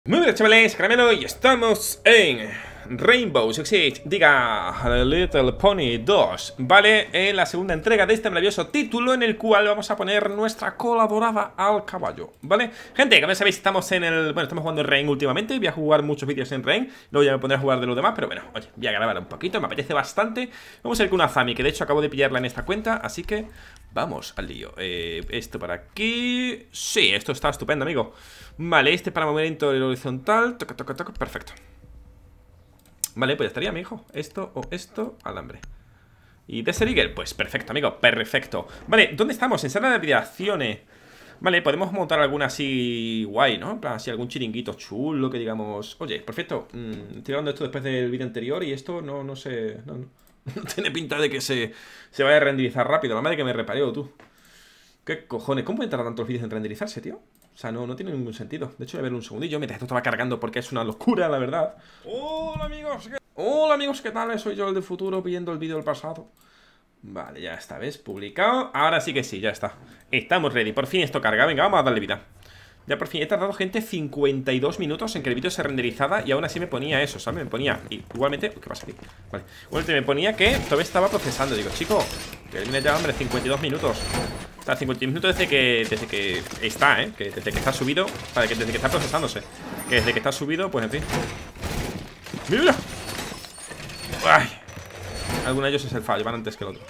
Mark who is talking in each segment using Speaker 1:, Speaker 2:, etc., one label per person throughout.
Speaker 1: Muy buenas chavales, Caramelo, y estamos en Rainbow Six Siege, diga Little Pony 2, ¿vale? En la segunda entrega de este maravilloso título en el cual vamos a poner nuestra cola dorada al caballo, ¿vale? Gente, como sabéis, estamos en el... Bueno, estamos jugando en Rain últimamente, voy a jugar muchos vídeos en Rain, luego ya me pondré a jugar de los demás, pero bueno, oye, voy a grabar un poquito, me apetece bastante. Vamos a ir con una Zami, que de hecho acabo de pillarla en esta cuenta, así que vamos al lío. Esto para aquí... Sí, esto está estupendo, amigo. Vale, este para movimiento horizontal. Toca, toca, toca, perfecto. Vale, pues ya estaría, mi hijo. Esto o esto, alambre. Y Desert Eagle, pues perfecto, amigo, perfecto. Vale, ¿dónde estamos? En sala de aviaciones. Vale, podemos montar alguna así guay, ¿no? Así algún chiringuito chulo que digamos... Oye, perfecto, estoy grabando esto después del vídeo anterior y esto no sé... No tiene pinta de que se vaya a renderizar rápido. La madre que me repareo, tú. ¿Qué cojones? ¿Cómo pueden tardar tantos vídeos en renderizarse, tío? O sea, no tiene ningún sentido. De hecho, voy a ver un segundillo mientras esto estaba cargando porque es una locura, la verdad. Hola, amigos. Hola, amigos, ¿qué tal? Soy yo, el del futuro, pidiendo el vídeo del pasado. Vale, ya está, ¿ves? Publicado. Ahora sí que sí, ya está. Estamos ready. Por fin esto carga. Venga, vamos a darle vida. Ya por fin he tardado, gente, 52 minutos en que el vídeo se renderizara y aún así me ponía eso, ¿sabes? Me ponía... Igualmente... ¿Qué pasa aquí? Vale. Igualmente me ponía que todavía estaba procesando. Digo, chico, que viene ya, hombre, 52 minutos. O sea, 52 minutos desde que está, ¿eh? Que desde que está subido. Vale, que desde que está procesándose. Que desde que está subido, pues en fin. ¡Mira! ¡Ay! Alguno de ellos es el fallo, van antes que el otro.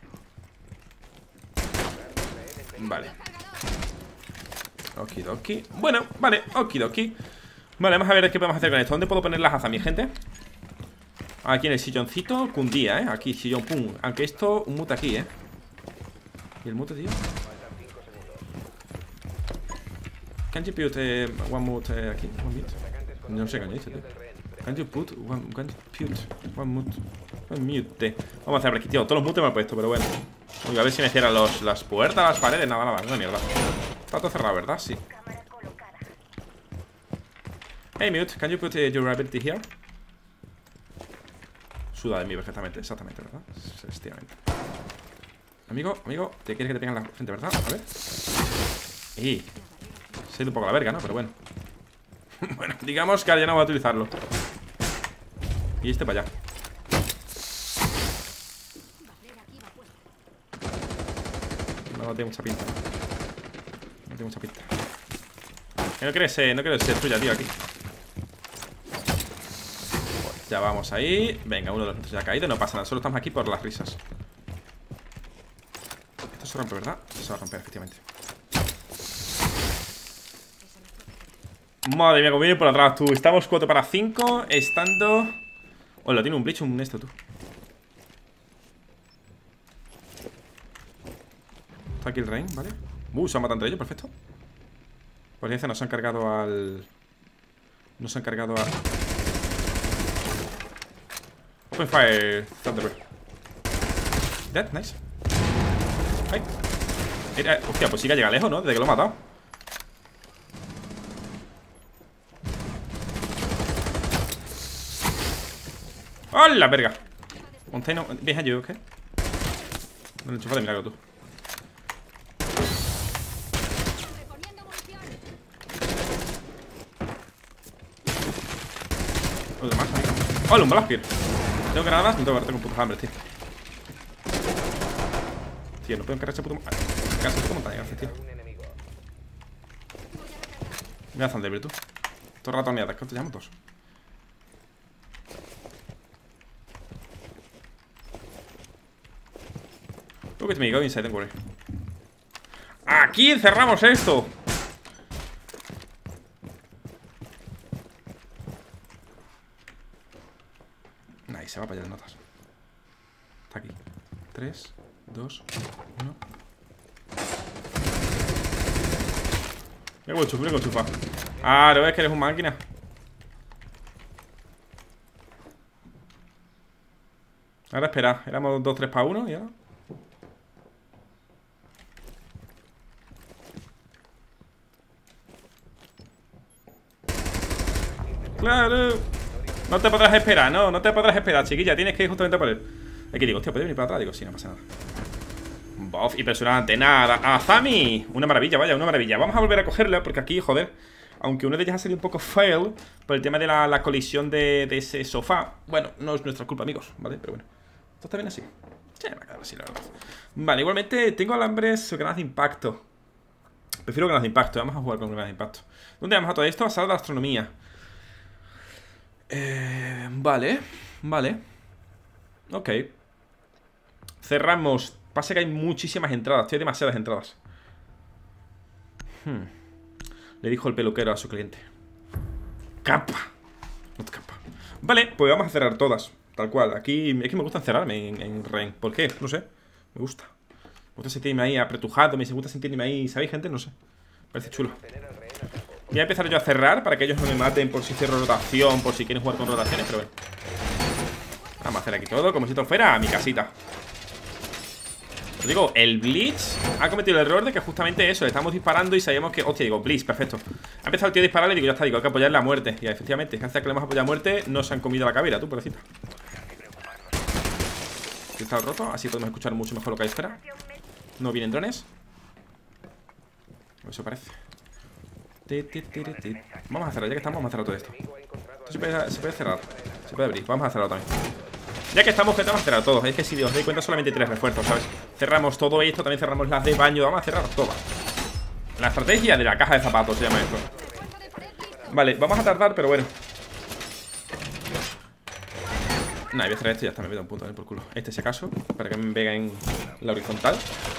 Speaker 1: Vale. Okidoki. Bueno, vale, okidoki. Vale, vamos a ver qué podemos hacer con esto. ¿Dónde puedo poner las azas, mi gente? Aquí en el silloncito, cundía, ¿eh? Aquí, sillón, pum. Aunque esto, un mute aquí, ¿eh? ¿Y el mute, tío? Can you put one mute aquí? One mute. No sé qué han dicho, tío. Can you put one mute? Vamos a hacer por aquí, tío. Todos los mutes me han puesto, pero bueno. Uy, a ver si me cierran las puertas, las paredes. Nada, una mierda. Está todo cerrado, ¿verdad? Sí. Hey, mute, can you put your ability here? Suda de mí perfectamente, exactamente, ¿verdad? Efectivamente. Amigo, te quieres que te pegan la frente, ¿verdad? A ver. Se ha ido un poco la verga, ¿no? Pero bueno. Bueno, digamos que ahora ya no voy a utilizarlo. Y este para allá. No tiene mucha pinta. No tiene mucha pinta. No quiero ser tuya, tío, aquí. Pues ya vamos ahí. Venga, uno de los nuestros ya ha caído. No pasa nada, solo estamos aquí por las risas. Esto se rompe, ¿verdad? Esto se va a romper, efectivamente. Madre mía, como viene por atrás, tú. Estamos 4 para 5. Estando... Hola, tiene un bleach, un esto, tú. Está aquí el Rain, ¿vale? Se han matado entre ellos, perfecto. Por ciencia nos han cargado al... Nos han cargado a... Open fire, Thunderbird. Dead, nice. Ay. Hostia, pues sí que llega lejos, ¿no? Desde que lo he matado. ¡Hola, verga! Montano, behind you, ¿ok? No le enchufa de milagro, tú. Los demás, amigo. ¡Hola, un Blackbeard! ¿Tengo granadas? No tengo un puto hambre, tío. Tío, no puedo encargar ese puto... Encargar ese puto montaña, gracias, tío. Mira a Thunderbird, tú. Todo ratoneadas, ¿cuántos llamo? Dos. Look at me, go inside, don't worry. ¡Aquí encerramos esto! Nice, se va para allá de notas. Está aquí. 3, 2, 1. Mira cómo chufa. Ah, ¿no ves que eres un máquina? Ahora espera, éramos 2, 3 para 1 y ahora... ¡Claro! No te podrás esperar, no te podrás esperar, chiquilla. Tienes que ir justamente por él. Aquí digo, hostia, ¿puedes venir para atrás? Digo, sí, no pasa nada. Buff, impresionante, nada. ¡Azami! Una maravilla, vaya, una maravilla. Vamos a volver a cogerla porque aquí, joder, Aunque una de ellas ha salido un poco fail por el tema de la colisión de ese sofá. Bueno, no es nuestra culpa, amigos, ¿vale? Pero bueno, esto está bien así. Sí, me va a quedar así, la verdad. Vale, igualmente tengo alambres o granadas de impacto. Prefiero granadas de impacto, vamos a jugar con granadas de impacto. ¿Dónde vamos a todo esto? A sala de astronomía. Vale, vale. Ok. Cerramos. Pasa que hay muchísimas entradas, tío, hay demasiadas entradas. Le dijo el peluquero a su cliente. Capa. No te capa. Vale, pues vamos a cerrar todas. Tal cual, aquí es que me gusta encerrarme en Rain. ¿Por qué? No sé, me gusta. Me gusta sentirme ahí apretujado, me gusta sentirme ahí, ¿sabéis, gente? No sé, parece chulo. Voy a empezar yo a cerrar para que ellos no me maten por si cierro rotación, por si quieren jugar con rotaciones, pero bueno. Vamos a hacer aquí todo como si esto fuera mi casita. Os digo, el Blitz ha cometido el error de que justamente eso, le estamos disparando y sabíamos que... Hostia, digo, Blitz, perfecto. Ha empezado el tío a disparar y digo, ya está, digo, hay que apoyarle a muerte. Y efectivamente, gracias a que le hemos apoyado a muerte, nos han comido la cabera, tú, pobrecita. Cristal roto, así podemos escuchar mucho mejor lo que hay fuera. No vienen drones. Eso parece. Vamos a cerrar, ya que estamos, vamos a cerrar todo esto. Esto se puede cerrar. Se puede abrir, vamos a cerrarlo también. Ya que estamos, gente, vamos a cerrar todo. Es que si os dais cuenta, solamente 3 refuerzos, ¿sabes? Cerramos todo esto, también cerramos las de baño. Vamos a cerrar todas. La estrategia de la caja de zapatos se llama esto. Vale, vamos a tardar, pero bueno. Nah, voy a cerrar esto y ya está, me meto un punto por culo. Este si acaso, para que me pegue en la horizontal.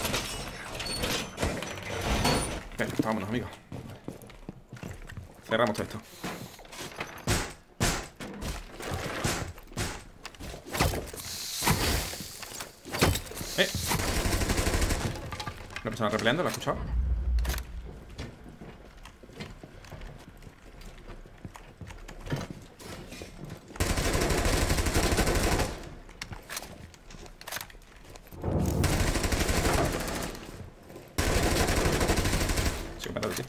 Speaker 1: Perfecto, vámonos, amigos. Cerramos todo esto. Una persona repeleando, ¿lo has escuchado? Sí, me ha dado, tío.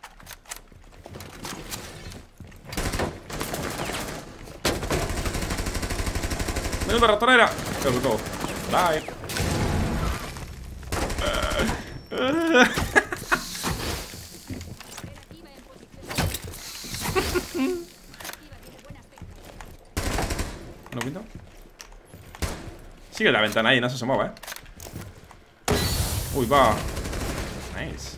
Speaker 1: ¡Menuda ratonera! Pero todo. Bye. ¿No pinto? Sigue la ventana ahí, no se asomaba, Uy, va. Nice.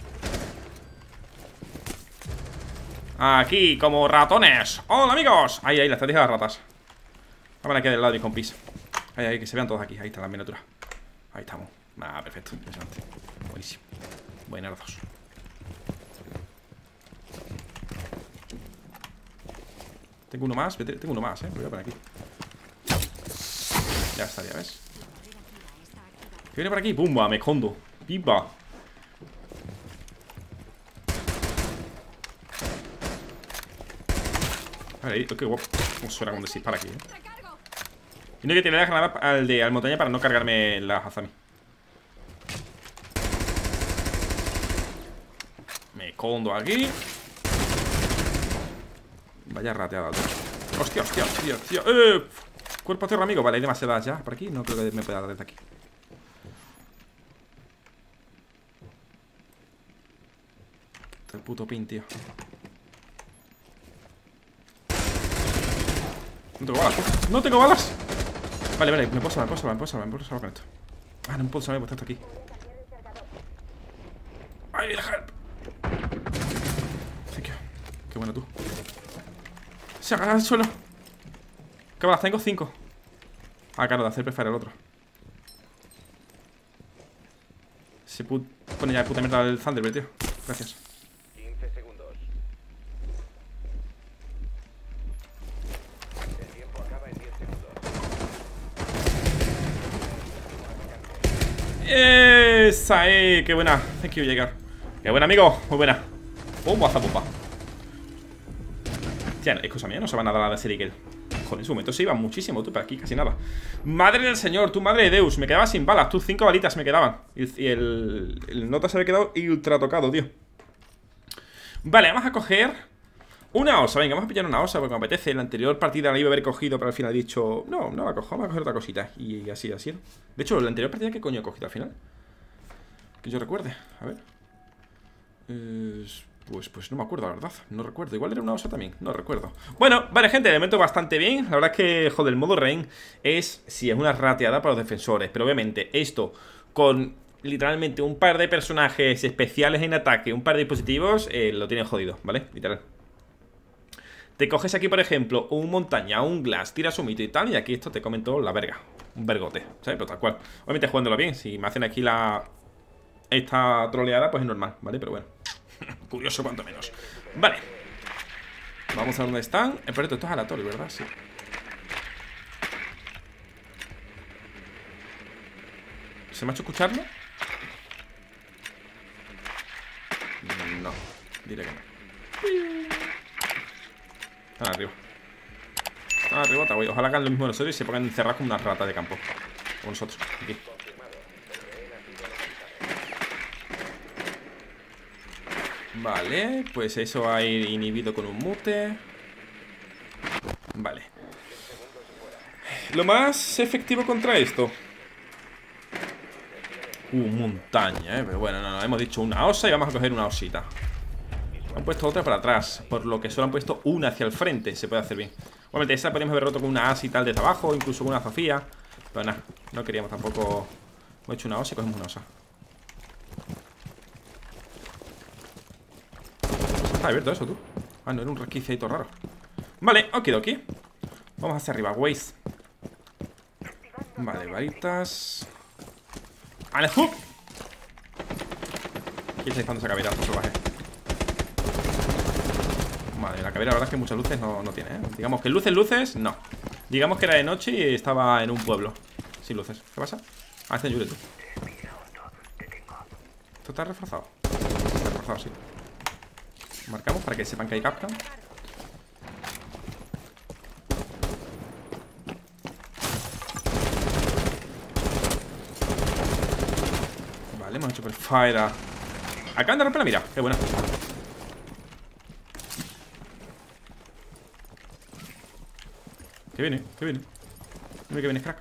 Speaker 1: Aquí, como ratones. ¡Hola, amigos! Ahí, la estrategia de las ratas. Vamos aquí del lado de mis compis. Ahí, que se vean todos aquí. Ahí está la miniatura. Ahí estamos. Ah, perfecto. Impresionante. Buenísimo. Buenardos. Tengo uno más. Tengo uno más, Lo voy a poner aquí. Ya estaría, ¿ves? Que viene por aquí. ¡Pumba! Me escondo. ¡Pipa! Vale, qué guapo. Cómo suena cuando se dispara aquí, Y no hay que tirar la granada al montaña para no cargarme las Hazami. Me escondo aquí. Vaya rateada, tío. Hostia. Cuerpo a tierra, amigo. Vale, hay demasiadas ya por aquí. No creo que me pueda dar desde aquí. El puto pin, tío. No tengo balas. ¡No tengo balas! Vale, me puedo salvar con esto. Ah, no me puedo salvar, he puesto esto aquí. ¡Ay, help! Thank you. Qué bueno tú. Se ha ganado el suelo. ¿Qué balas tengo? 5. Ah, claro, de hacer prefire el otro. Se pone ya de puta mierda el Thunderbird, tío. Gracias.
Speaker 2: 15 segundos. El tiempo acaba en 10 segundos.
Speaker 1: Esa, qué buena. Thank you, llegar. Qué buena, amigo. Muy buena. Pumba, zapumba. Tía, es cosa mía, no se van a dar a la serie. Joder, en su momento se iba muchísimo, tú, pero aquí casi nada. Madre del señor, tú, madre de Deus. Me quedaba sin balas, tú, 5 balitas me quedaban. Y el nota se había quedado ultra tocado, tío. Vale, vamos a coger una osa, venga, vamos a pillar una osa porque me apetece. En la anterior partida la iba a haber cogido, pero al final he dicho, no la cojo, vamos a coger otra cosita. Y así. De hecho, la anterior partida, ¿qué coño he cogido al final? Que yo recuerde, a ver. Pues no me acuerdo, la verdad. No recuerdo. Igual era una osa también. No recuerdo. Bueno, vale, gente. De momento bastante bien. La verdad es que, joder, el modo Rain es... Sí, es una rateada para los defensores. Pero obviamente esto con literalmente un par de personajes especiales en ataque, un par de dispositivos, lo tienen jodido, ¿vale? Literal. Te coges aquí, por ejemplo, un montaña, un glass, tiras un mito y tal, y aquí esto te comen todo la verga. Un vergote, ¿sabes? Pero tal cual. Obviamente jugándolo bien. Si me hacen aquí esta troleada, pues es normal, ¿vale? Pero bueno. Curioso cuanto menos. Vale. Vamos a ver dónde están. Pero esto es aleatorio, ¿verdad? Sí. ¿Se me ha hecho escucharlo? No. Diré que no. Están arriba. Están arriba, güey. Ojalá hagan lo mismo nosotros y se pongan encerrados como una rata de campo. Como nosotros. Aquí. Vale, pues eso va a ir inhibido con un mute. Vale. Lo más efectivo contra esto. Montaña, pero bueno, no, hemos dicho una osa y vamos a coger una osita. Han puesto otra para atrás, por lo que solo han puesto una hacia el frente. Se puede hacer bien. Obviamente esa podríamos haber roto con una asa y tal desde abajo, incluso con una Sofía. Pero nada, no queríamos tampoco. Hemos hecho una osa y cogemos una osa. Está abierto eso, tú. Ah, no, era un resquicio ahí todo raro. Vale, okidoki. Vamos hacia arriba, Waze. Vale, varitas. ¡Alejú! ¿Quién está disparando esa caveira? Salvaje. Vale, la caveira la verdad es que muchas luces no tiene, ¿eh? Digamos que luces, no. Digamos que era de noche y estaba en un pueblo sin luces. ¿Qué pasa? Ah, está en Yule, tú. ¿Esto está reforzado? Está reforzado, sí. Marcamos para que sepan que hay capcan. Vale, hemos hecho perfire. Acaban de romper la mira, qué buena. Que viene, que viene. Dime que viene, crack.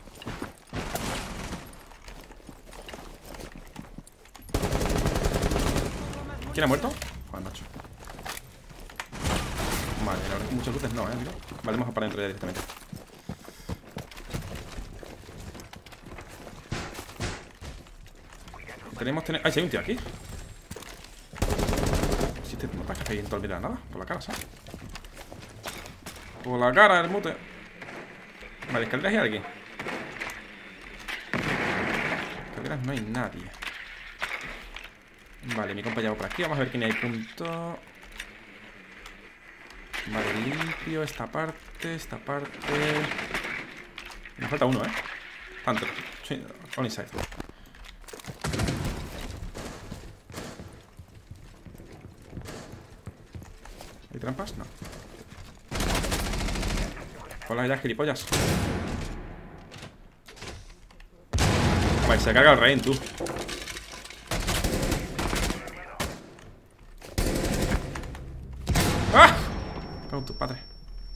Speaker 1: ¿Quién ha muerto? Joder, macho. Vale, la verdad es que muchas luces no, amigo. Vale, vamos a parar dentro ya directamente. Tenemos... ¡Ay, si hay un tío aquí! Si te notas que hay en todo el nada. Por la cara, ¿sabes? Por la cara, el mute. Vale, escaleras hay alguien. Escaleras no hay nadie. Vale, mi compañero por aquí. Vamos a ver quién hay punto. Vale, limpio esta parte, esta parte. Me falta uno, ¿eh? Tanto. Sí, on inside. ¿Hay trampas? No. Hola ya, gilipollas. Vale, se carga el rey, tú. ¡Ah! Con tu padre.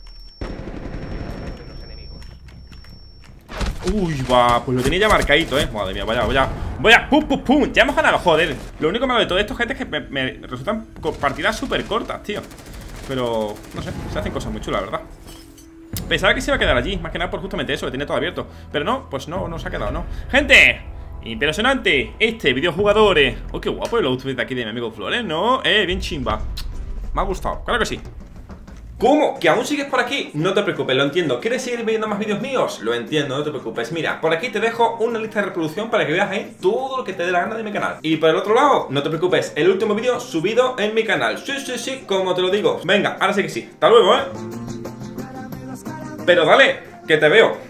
Speaker 1: Uy, va, pues lo tenía ya marcadito, madre mía, vaya, pum, pum, pum. Ya hemos ganado, joder. Lo único malo de todo esto, gente, es que me resultan partidas súper cortas, tío. Pero, no sé, se hacen cosas muy chulas, la verdad. Pensaba que se iba a quedar allí, más que nada por justamente eso, que tenía todo abierto. Pero no, pues no se ha quedado, ¿no? ¡Gente! Impresionante este videojugador. Oh, qué guapo el outfit de aquí de mi amigo Flores, ¿no? Bien chimba. Me ha gustado, claro que sí. ¿Cómo? ¿Que aún sigues por aquí? No te preocupes, lo entiendo. ¿Quieres seguir viendo más vídeos míos? Lo entiendo, no te preocupes. Mira, por aquí te dejo una lista de reproducción para que veas ahí todo lo que te dé la gana de mi canal. Y por el otro lado, no te preocupes, el último vídeo subido en mi canal. Sí, como te lo digo. Venga, ahora sí que sí. Hasta luego, Pero dale, que te veo.